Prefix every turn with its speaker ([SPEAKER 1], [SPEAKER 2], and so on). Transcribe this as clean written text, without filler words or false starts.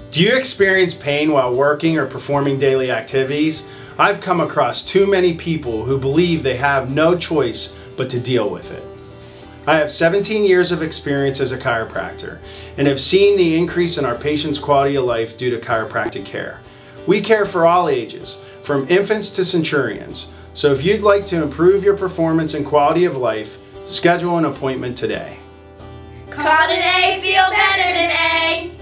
[SPEAKER 1] Do you experience pain while working or performing daily activities? I've come across too many people who believe they have no choice but to deal with it. I have 17 years of experience as a chiropractor and have seen the increase in our patients' quality of life due to chiropractic care. We care for all ages, from infants to centurions. So if you'd like to improve your performance and quality of life, schedule an appointment today.
[SPEAKER 2] Call today, feel better today.